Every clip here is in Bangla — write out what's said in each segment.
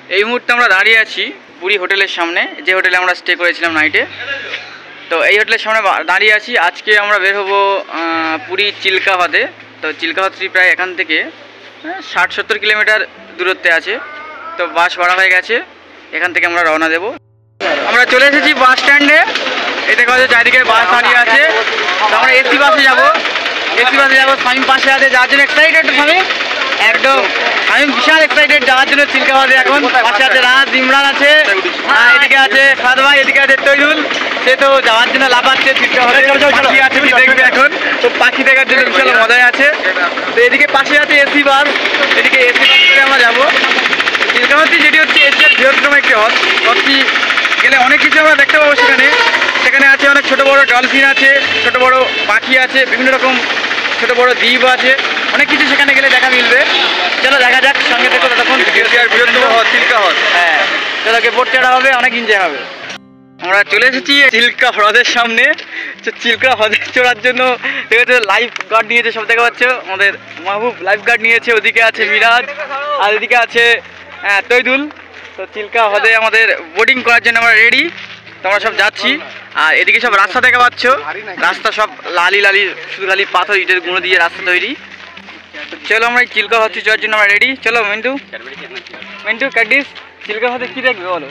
এই মুহূর্তে আমরা দাঁড়িয়ে আছি পুরী হোটেলের সামনে, যে হোটেলে আমরা স্টে করেছিলাম নাইটে। তো এই হোটেলের সামনে দাঁড়িয়ে আছি। আজকে আমরা বের হবো পুরী চিল্কা হ্রদে। তো চিল্কা হ্রদটি প্রায় এখান থেকে 60-70 কিলোমিটার দূরত্বে আছে। তো বাস ভাড়া হয়ে গেছে, এখান থেকে আমরা রওনা দেব। আমরা চলে এসেছি বাস স্ট্যান্ডে। এই দেখা যাচ্ছে চারিদিকে বাস দাঁড়িয়ে আছে। তো আমরা এসি বাসে যাবো, স্বামী পাশে আছে, যার জন্য এক্সাইটেড স্বামী একদম। আমি বিশাল এক্সাইটেড যাওয়ার জন্য চিল্কা হ্রদে। এখন পাশে আছে রাজ, ইমরান আছে, এদিকে আছে সাদ ভাই, এদিকে আছে তৈরুল। সে তো যাওয়ার জন্য লাফাচ্ছে চিল্কা হ্রদে। পাখি আছে, দেখবে এখন তো পাখি দেখার জন্য বিশাল মজায় আছে। তো এদিকে পাশে আছে এসি বাস, এদিকে এসি বাস করে আমরা যাবো চিল্কা হ্রদটি, যেটি হচ্ছে এশিয়ার বৃহত্তম একটি হ্রদ। হ্রদটি গেলে অনেক কিছু আমরা দেখতে পাবো। সেখানে আছে অনেক ছোট বড় ডলফিন আছে, ছোট বড় পাখি আছে, বিভিন্ন রকম ছোট বড় দ্বীপ আছে, অনেক কিছু সেখানে গেলে দেখা মিলবে। চলো দেখা যাক, সঙ্গে থেকে ততক্ষণ চিল্কা হ্রদ। হ্যাঁ চলো, বোট চড়া হবে, অনেক এনজয় হবে। আমরা চলে এসেছি চিল্কা হ্রদের সামনে। চিল্কা হ্রদে চড়ার জন্য লাইফ গার্ড নিয়েছে, সব দেখা পাচ্ছ। আমাদের মাহবুব লাইফ গার্ড নিয়েছে, ওদিকে আছে মিরাজ, আর এদিকে আছে তৈদুল। তো চিল্কা হ্রদে আমাদের বোটিং করার জন্য আমরা রেডি। তো আমরা সব যাচ্ছি। আর এদিকে সব রাস্তা দেখা পাচ্ছ, রাস্তা সব লালি লালি, শুধু খালি পাথর ইটের গুঁড়ো দিয়ে রাস্তা তৈরি। তো চলো আমরা এই চিল্কা হ্রদে যাওয়ার জন্য আমরা রেডি। চলো মিন্টু কাটিস, চিল্কা হ্রদে কি দেখবে বলো?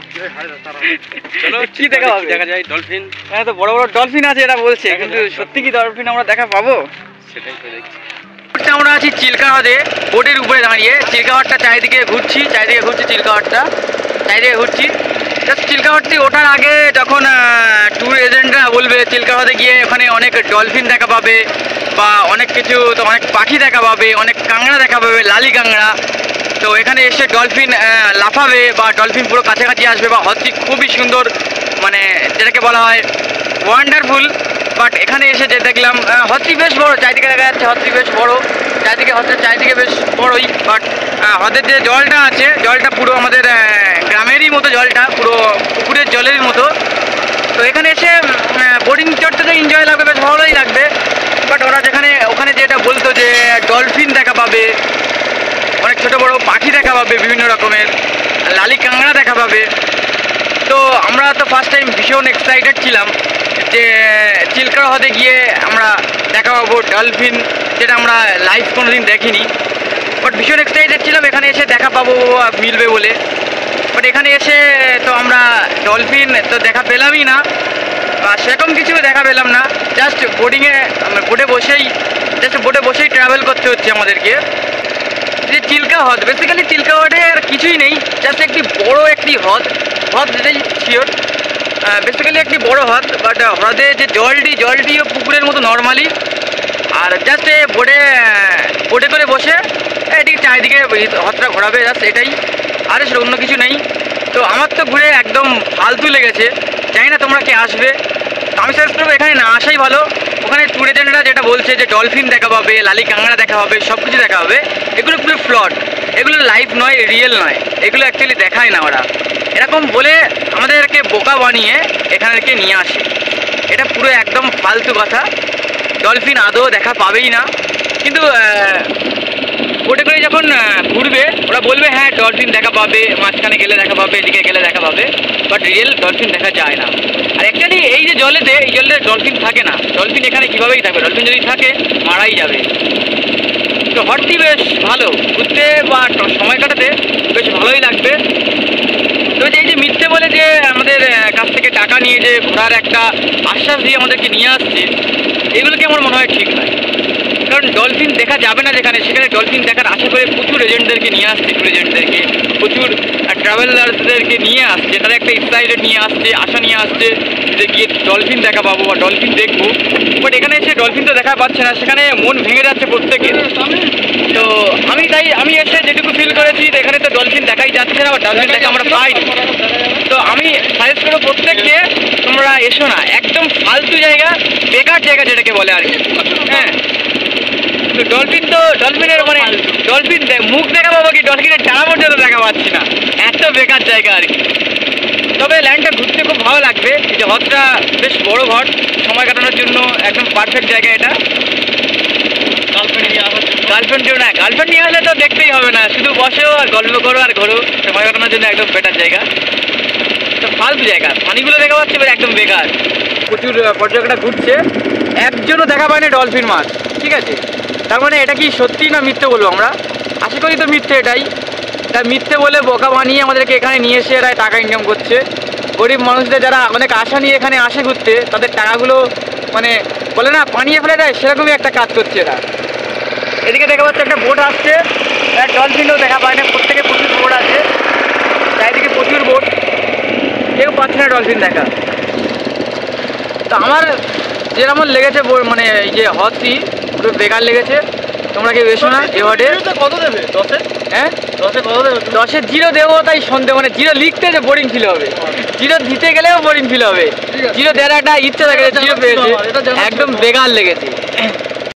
চলো কি দেখা পাবে? দেখা যায় ডলফিন। হ্যাঁ, তো বড় বড় ডলফিন আছে এরা বলছে, কিন্তু সত্যি কি ডলফিন আমরা দেখা পাবো? সেটাই তো দেখছি। আমরা আছি চিল্কা হ্রদে, বোটের উপরে দাঁড়িয়ে। চিল্কা হ্রদটা চারিদিকে ঘুরছি চিল্কা হ্রদটা চারিদিকে ঘুরছি। চিল্কা হ্রদটি ওঠার আগে যখন ট্যুর এজেন্টরা বলবে চিল্কা হ্রদে গিয়ে ওখানে অনেক ডলফিন দেখা পাবে, বা অনেক কিছু, তো অনেক পাখি দেখা পাবে, অনেক কাঁকড়া দেখা পাবে, লালি কাঁকড়া। তো এখানে এসে ডলফিন লাফাবে, বা ডলফিন পুরো কাছাকাছি আসবে, বা হ্রদটি খুবই সুন্দর, মানে যেটাকে বলা হয় ওয়ান্ডারফুল। বাট এখানে এসে যে দেখলাম হ্রদটি বেশ বড়, চারিদিকে দেখা যাচ্ছে হ্রদটি বেশ বড়, হ্রদের চারিদিকে বেশ বড়ই। বাট হ্রদের যে জলটা আছে, জলটা পুরো আমাদের গ্রামেরই মতো, জলটা পুরো পুকুরের জলের মতো। তো এখানে এসে বোটিং চড়তে তো এনজয় লাগবে, বেশ ভালোই লাগবে। বাট ওরা ওখানে যেটা বলতো যে ডলফিন দেখা পাবে, অনেক ছোটো বড়ো পাখি দেখা পাবে, বিভিন্ন রকমের লালি কাঁকড়া দেখা পাবে। তো আমরা তো ফার্স্ট টাইম ভীষণ এক্সাইটেড ছিলাম যে চিল্কা হ্রদে গিয়ে আমরা দেখা পাবো ডলফিন, যেটা আমরা লাইভ কোনোদিন দেখিনি। বাট ভীষণ এক্সাইটেড ছিলাম এখানে এসে দেখা পাবো, মিলবে বলে। বাট এখানে এসে তো আমরা ডলফিন তো দেখা পেলামই না, সেরকম কিছু দেখা পেলাম না। জাস্ট বোটে বসেই ট্রাভেল করতে হচ্ছে আমাদেরকে। যে চিল্কা হ্রদ, বেসিক্যালি চিল্কা হ্রদে আর কিছুই নেই, জাস্ট একটি বড় একটি হ্রদ যেটাই শিওর, বেসিক্যালি একটি বড় হ্রদ। বাট হ্রদে যে জলটিও পুকুরের মতো নর্মালি। আর জাস্ট বোটে করে বসে এদিকে চারিদিকে হ্রদটা ঘোরাবে, জাস্ট এটাই, আর সেটা অন্য কিছু নেই। তো আমার তো ঘুরে একদম ফালতু লেগেছে। জানি না তোমরা কে আসবে, আমি সাজেস্ট করবো এখানে না আসাই ভালো। ওখানে ট্যুর এজেন্টরা যেটা বলছে যে ডলফিন দেখা পাবে, লালি কাঁকড়া দেখা পাবে, সব কিছু দেখা হবে, এগুলো পুরো ফ্লড, এগুলো লাইভ নয়, রিয়েল নয়, এগুলো অ্যাকচুয়ালি দেখায় না ওরা। এরকম বলে আমাদেরকে বোকা বানিয়ে এখানেকে নিয়ে আসে, এটা পুরো একদম ফালতু কথা। ডলফিন আদৌ দেখা পাবেই না। কিন্তু বোটে করে যখন ঘুরবে ওরা বলবে হ্যাঁ ডলফিন দেখা পাবে, মাঝখানে গেলে দেখা পাবে, এদিকে গেলে দেখা পাবে, বাট রিয়েল ডলফিন দেখা যায় না। আর অ্যাকচুয়ালি এই জলেতে ডলফিন থাকে না। ডলফিন এখানে কীভাবেই থাকবে? ডলফিন যদি থাকে মারাই যাবে। তো হ্রদটি বেশ ভালো, ঘুরতে বা সময় কাটাতে বেশ ভালোই লাগবে। তো এই যে মিথ্যে বলে যে আমাদের কাছ থেকে টাকা নিয়ে যে ঘোরার একটা আশ্বাস দিয়ে আমাদেরকে নিয়ে আসছে, এগুলোকে আমার মনে হয় ঠিক নয়। কারণ ডলফিন দেখা যাবে না সেখানে ডলফিন দেখার আশা করে প্রচুর এজেন্টদেরকে নিয়ে আসছে, ট্যুর এজেন্টদেরকে, প্রচুর ট্রাভেলারদেরকে নিয়ে আসছে, তারা একটা এক্সাইটেড নিয়ে আসছে, আশা নিয়ে আসছে যে গিয়ে ডলফিন দেখা পাবো বা ডলফিন দেখবো। বাট এখানে এসে ডলফিন তো দেখা পাচ্ছে না, সেখানে মন ভেঙে যাচ্ছে প্রত্যেকের। তো আমি এসে যেটুকু ফিল করেছি, এখানে তো ডলফিন দেখাই যাচ্ছে না, বা ডলফিন দেখা আমরা পাইনি। তো আমি সাজেস্ট করবো প্রত্যেককে, তোমরা এসো না, একদম ফালতু জায়গা, বেকার জায়গা যেটাকে বলে আর কি। হ্যাঁ, তো ডলফিনের মানে ডলফিন মুখ দেখা পাবো কি, ডলফিনের ডানা পর্যন্ত দেখা পাচ্ছি না, এত বেকার জায়গা আর কি। তবে ল্যান্ডটা ঘুরতে খুব ভালো লাগবে, যে হ্রদটা বেশ বড় হ্রদ, সময় কাটানোর জন্য একদম পারফেক্ট জায়গা এটা। গার্লফ্রেন্ড কেউ না, গার্লফ্রেন্ড নিয়ে হলে তো দেখতেই হবে না, শুধু বসো আর গল্প করো আর ঘোরো, সময় কাটানোর জন্য একদম বেটার জায়গা। তো ফালতু জায়গা, পানিগুলো দেখা পাচ্ছে এবার একদম বেকার। প্রচুর পর্যটকরা ঘুরছে, একজনও দেখা পায়নি ডলফিন মাছ, ঠিক আছে? তার মানে এটা কি সত্যি না মিথ্যে বলবো আমরা? আশা করি তো মিথ্যে এটাই। তা মিথ্যে বলে বোকা বানিয়ে আমাদেরকে এখানে নিয়ে এসে এরা টাকা ইনকাম করছে। গরিব মানুষদের যারা অনেক আশা নিয়ে এখানে আসে ঘুরতে, তাদের টাকাগুলো মানে বলে না পানিয়ে ফেলে দেয়, সেরকমই একটা কাজ করছে এরা। এদিকে দেখা পাচ্ছে একটা বোট আসছে, ডলফিনও দেখা পায় না, প্রত্যেকে প্রচুর বোট আছে, চারিদিকে প্রচুর বোট, কেউ পাচ্ছে না ডলফিন দেখা। তো আমার যেরকম লেগেছে মানে এই যে হর্সি পুরো বেকার লেগেছে। তোমরা কেউ এসো না এ ওয়ার্ডে। কত দেবে 10-এ? হ্যাঁ 10-এ কত দেবে? 10-এ 0 দেবো, তাই সন্দেহ, মানে 0 লিখতে যে বোরিং ফিল হবে, 0 দিতে গেলেও বোরিং ফিল হবে। 0 দেওয়ার একটা ইচ্ছা থাকে, 0 পেয়েছে, একদম বেকার লেগেছে।